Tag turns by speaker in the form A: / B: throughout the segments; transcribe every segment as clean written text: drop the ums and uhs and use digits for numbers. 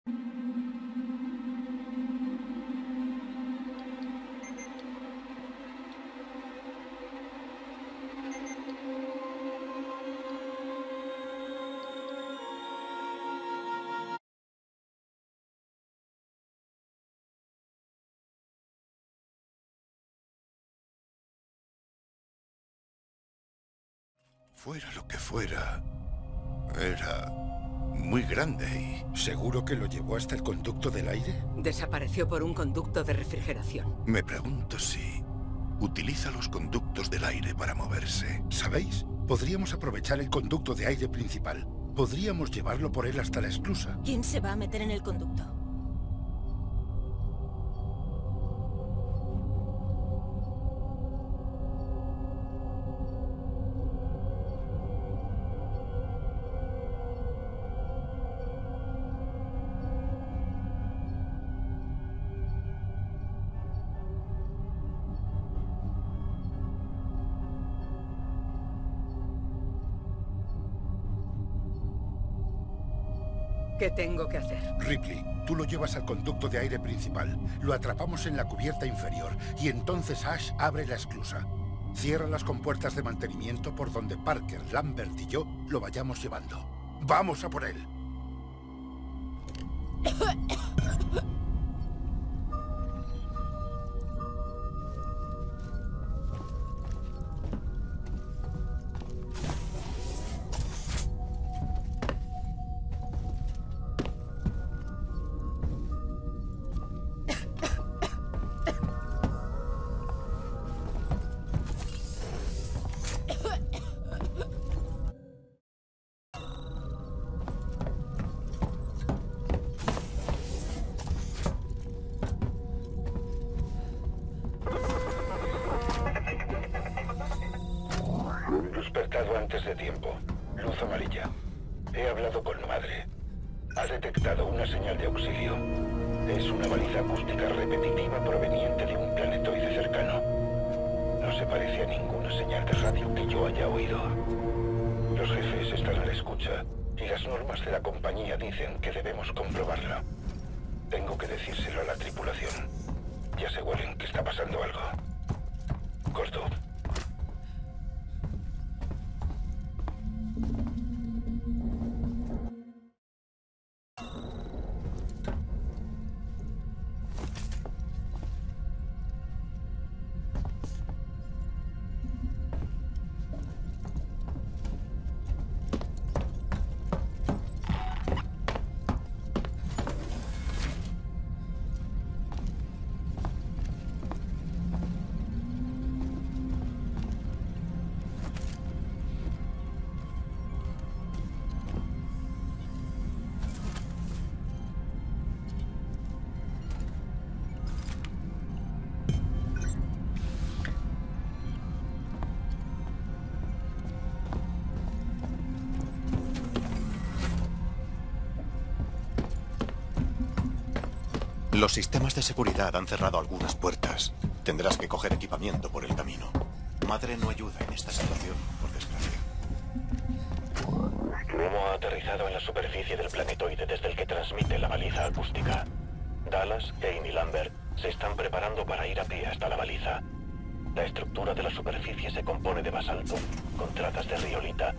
A: Fuera lo que fuera, era muy grande y...
B: ¿Seguro que lo llevó hasta el conducto del aire?
C: Desapareció por un conducto de refrigeración.
A: Me pregunto si utiliza los conductos del aire para moverse.
B: ¿Sabéis? Podríamos aprovechar el conducto de aire principal. Podríamos llevarlo por él hasta la esclusa.
D: ¿Quién se va a meter en el conducto?
C: ¿Qué tengo que hacer?
B: Ripley, tú lo llevas al conducto de aire principal. Lo atrapamos en la cubierta inferior y entonces Ash abre la esclusa. Cierra las compuertas de mantenimiento por donde Parker, Lambert y yo lo vayamos llevando. ¡Vamos a por él!
E: Despertado antes de tiempo. Luz amarilla. He hablado con madre. Ha detectado una señal de auxilio. Es una baliza acústica repetitiva proveniente de un planetoide cercano. No se parece a ninguna señal de radio que yo haya oído. Los jefes están a la escucha y las normas de la compañía dicen que debemos comprobarla. Tengo que decírselo a la tripulación. Ya se huelen que está pasando algo. Corto.
F: Los sistemas de seguridad han cerrado algunas puertas. Tendrás que coger equipamiento por el camino. Madre no ayuda en esta situación, por desgracia.
E: Cromo ha aterrizado en la superficie del planetoide desde el que transmite la baliza acústica. Dallas, Kane y Lambert se están preparando para ir a pie hasta la baliza. La estructura de la superficie se compone de basalto, con trazas de riolita,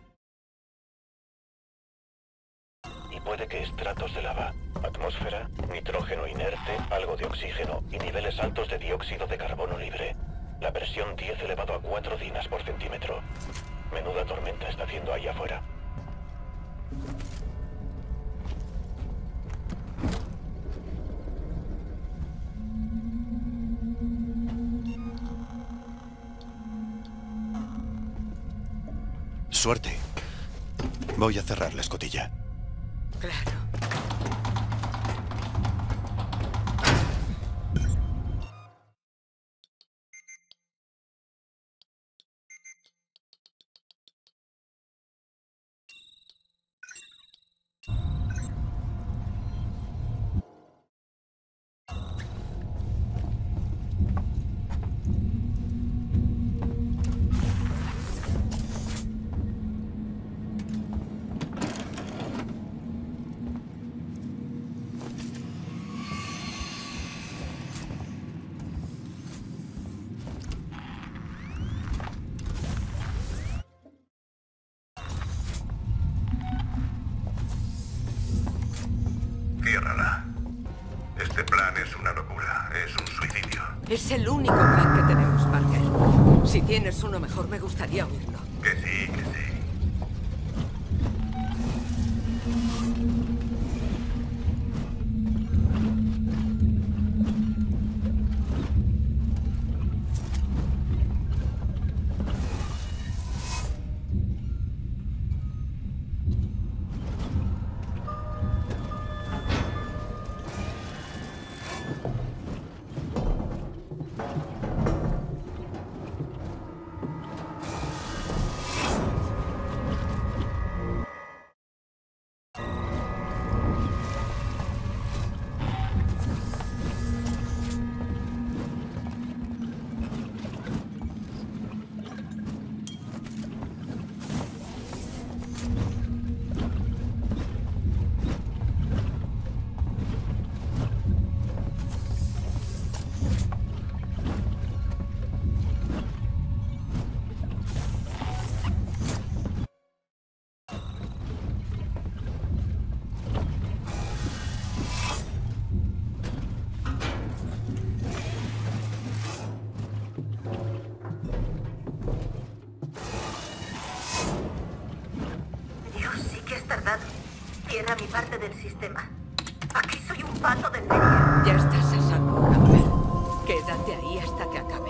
E: y puede que estratos de lava, atmósfera, nitrógeno inerte, algo de oxígeno y niveles altos de dióxido de carbono libre. La presión 10 elevado a 4 dinas por centímetro. Menuda tormenta está haciendo ahí afuera.
F: Suerte. Voy a cerrar la escotilla.
C: Claro.
A: Ciérrala. Este plan es una locura. Es un suicidio.
C: Es el único plan que tenemos, Parker. Si tienes uno mejor, me gustaría oírlo.
A: Que sí, que sí.
G: Cierra mi parte del sistema. Aquí soy un pato de feria.
C: Ya estás a salvo, Amber. Quédate ahí hasta que acabe.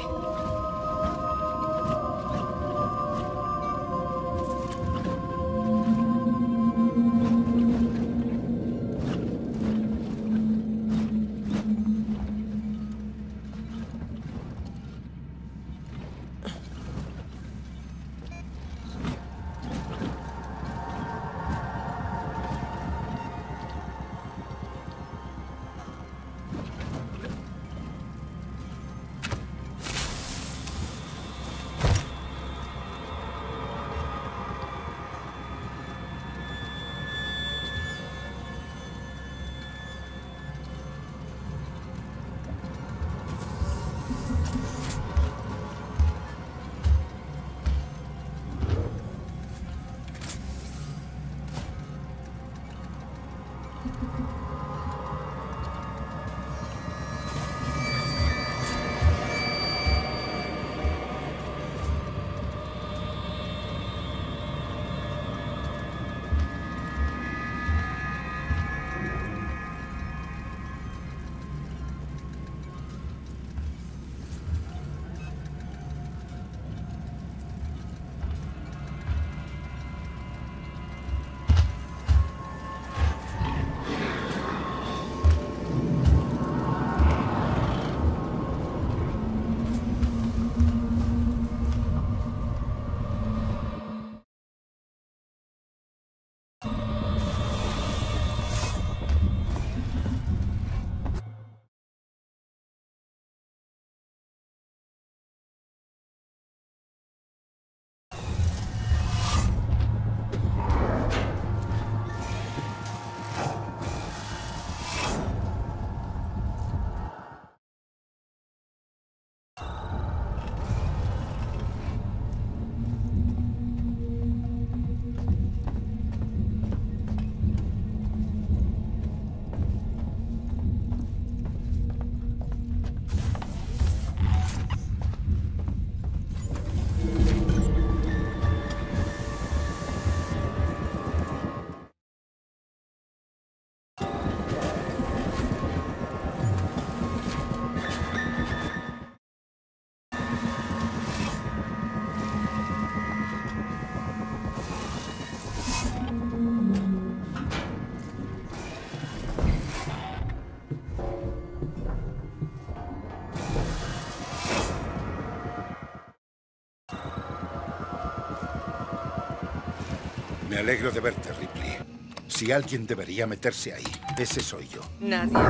B: Me alegro de verte, Ripley. Si alguien debería meterse ahí, ese soy yo.
C: Nadie me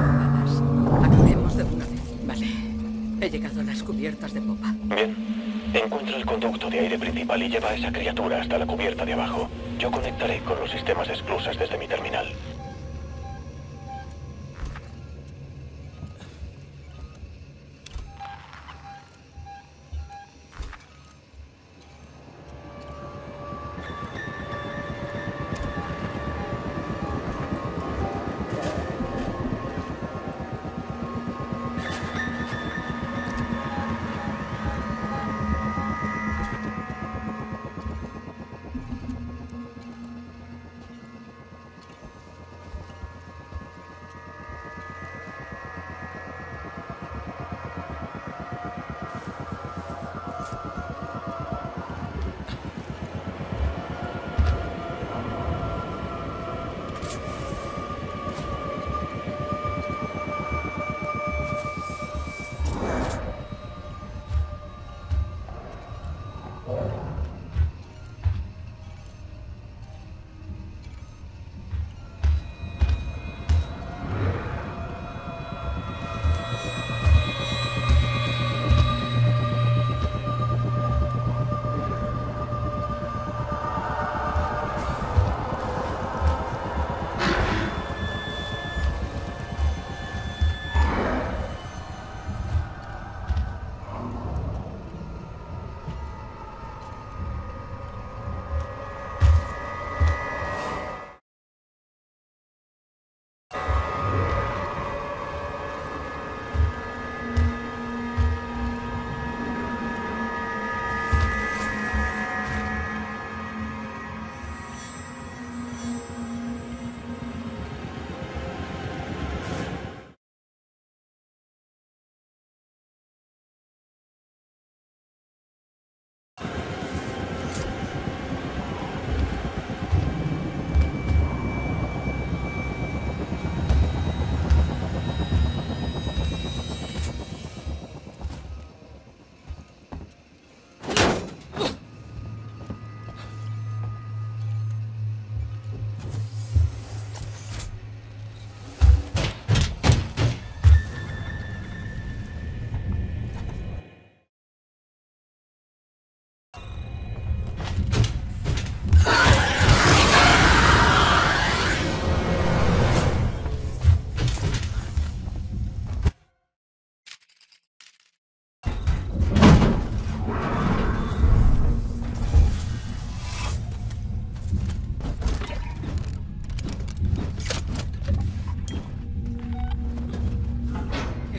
C: órdenes. Acabemos de una vez, ¿vale? He llegado a las cubiertas de popa.
E: Bien. Encuentra el conducto de aire principal y lleva a esa criatura hasta la cubierta de abajo. Yo conectaré con los sistemas de esclusas desde mi terminal.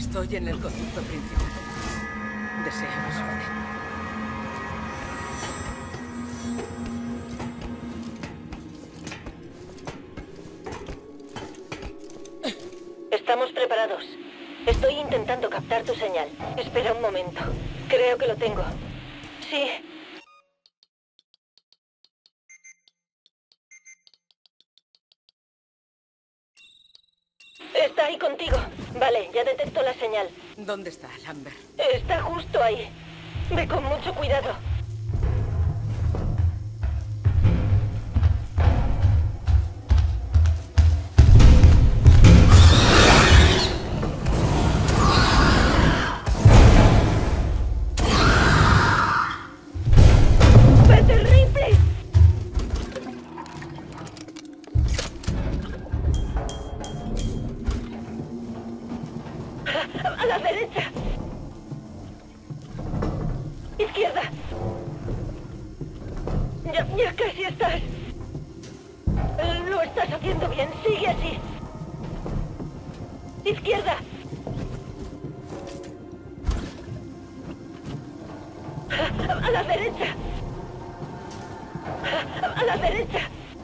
C: Estoy en el conducto principal. Desea más orden.
D: Estamos preparados. Estoy intentando captar tu señal. Espera un momento. Creo que lo tengo. Sí. Está ahí contigo. Vale, ya detecto la señal.
C: ¿Dónde está Lambert?
D: Está justo ahí. Ve con mucho cuidado. ¡Vete el rifle! A la derecha. Izquierda. Ya casi estás. Lo estás haciendo bien. Sigue así. Izquierda. A la derecha. A la derecha.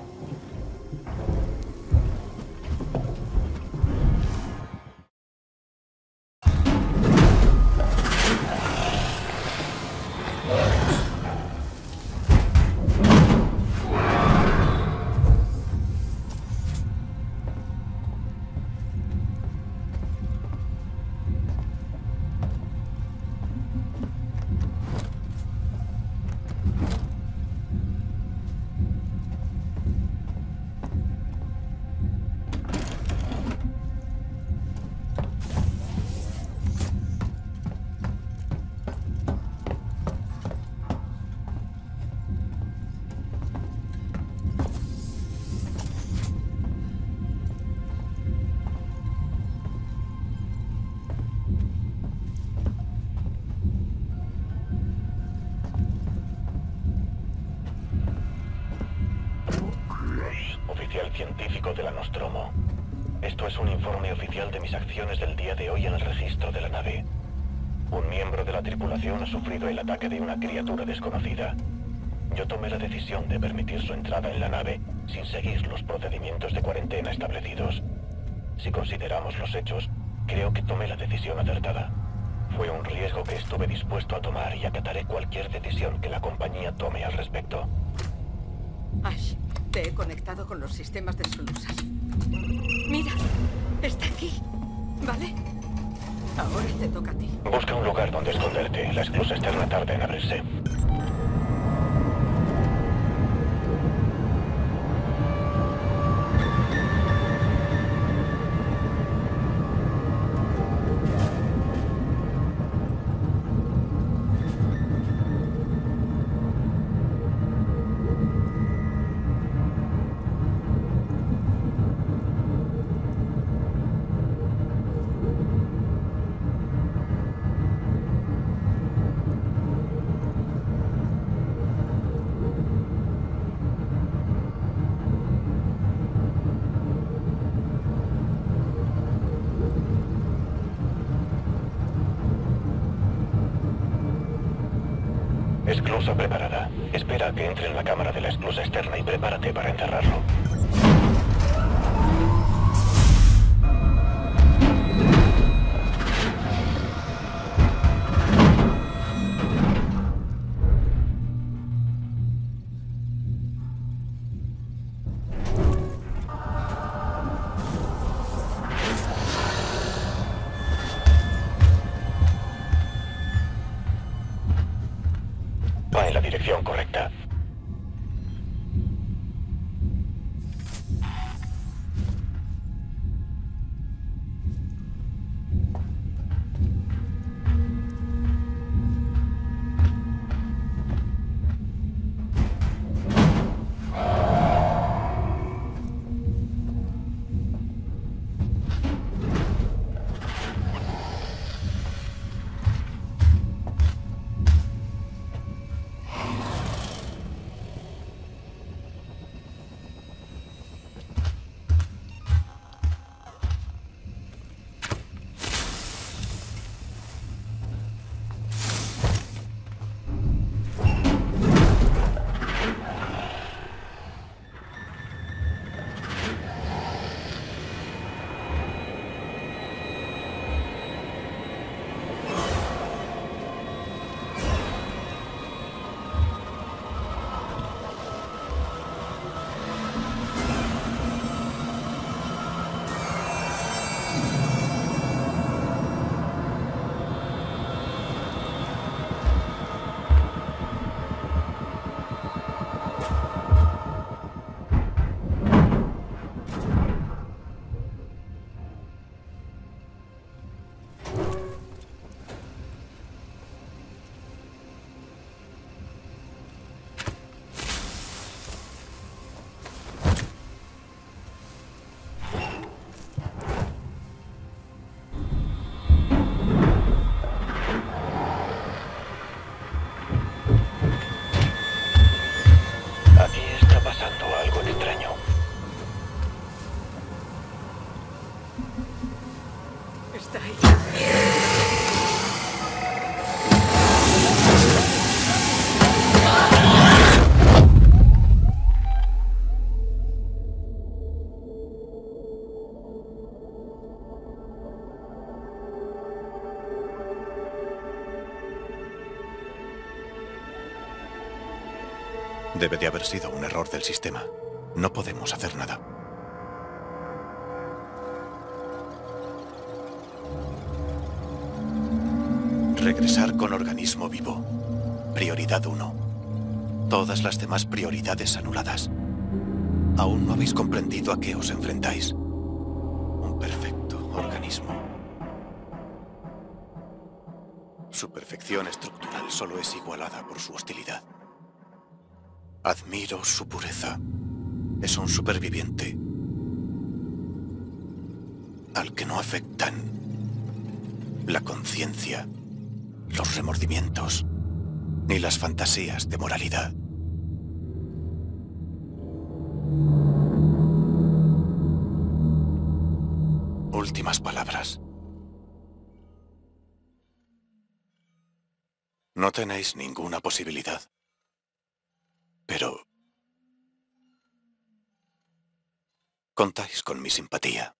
E: Oficial científico de la Nostromo. Esto es un informe oficial de mis acciones del día de hoy en el registro de la nave. Un miembro de la tripulación ha sufrido el ataque de una criatura desconocida. Yo tomé la decisión de permitir su entrada en la nave sin seguir los procedimientos de cuarentena establecidos. Si consideramos los hechos, creo que tomé la decisión acertada. Fue un riesgo que estuve dispuesto a tomar y acataré cualquier decisión que la compañía tome al respecto.
C: Ash, te he conectado con los sistemas de esclusas. Mira, está aquí, ¿vale? Ahora te toca a ti.
E: Busca un lugar donde esconderte. La esclusa externa tarda en abrirse. Esclusa preparada. Espera a que entre en la cámara de la esclusa externa y prepárate para encerrarlo. Va en la dirección correcta.
C: Está hecha.
F: Debe de haber sido un error del sistema. No podemos hacer nada. Regresar con organismo vivo. Prioridad 1. Todas las demás prioridades anuladas. Aún no habéis comprendido a qué os enfrentáis. Un perfecto organismo. Su perfección estructural solo es igualada por su hostilidad. Admiro su pureza. Es un superviviente al que no afectan la conciencia, los remordimientos, ni las fantasías de moralidad. Últimas palabras. No tenéis ninguna posibilidad. Pero contáis con mi simpatía.